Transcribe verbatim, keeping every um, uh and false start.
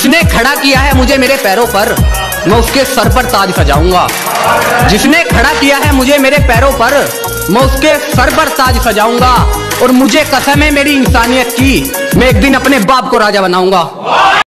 जिसने खड़ा किया है मुझे मेरे पैरों पर, मैं उसके सर पर ताज सजाऊंगा। जिसने खड़ा किया है मुझे मेरे पैरों पर, मैं उसके सर पर ताज सजाऊंगा। और मुझे कसम है मेरी इंसानियत की, मैं एक दिन अपने बाप को राजा बनाऊंगा।